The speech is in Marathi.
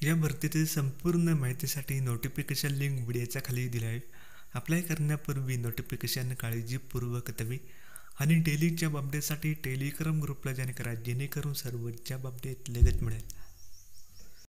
या भरतीतील संपूर्ण माहितीसाठी नोटिफिकेशन लिंक व्हिडिओच्या खाली दिली आहे. अप्लाय करण्यापूर्वी नोटिफिकेशन काळजीपूर्वक हवी आणि डेली जॉब अपडेटसाठी टेलिग्राम ग्रुपला जॉईन करा, जेणेकरून सर्व जॉब अपडेट लगेच मिळेल.